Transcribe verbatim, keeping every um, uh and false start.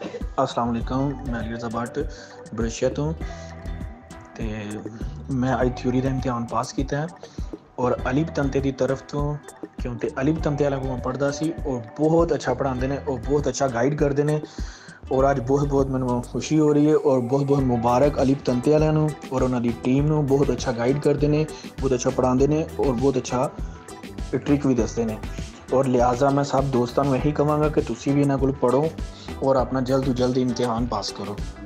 अस्सलाम वालेकुम। मैं रज़ा भट्ट बड़शिया तो ते मैं अज थ्योरी का इम्तिहान पास किया और अली तंते की तरफ तो क्योंकि अली तंते वाला को मैं पढ़ता सी और बहुत अच्छा पढ़ाते हैं और बहुत अच्छा गाइड करते हैं और आज बहुत बहुत मैं खुशी हो रही है और बहुत बहुत मुबारक अली तंते वालों और उन्होंने टीम को बहुत अच्छा गाइड करते हैं, बहुत अच्छा पढ़ाते हैं और बहुत अच्छा ट्रिक भी दसते हैं। और लिहाजा मैं सब दोस्तों को यही कहूँगा कि तुसी भी इन्हों को पढ़ो और अपना जल्द तो जल्द इम्तिहान पास करो।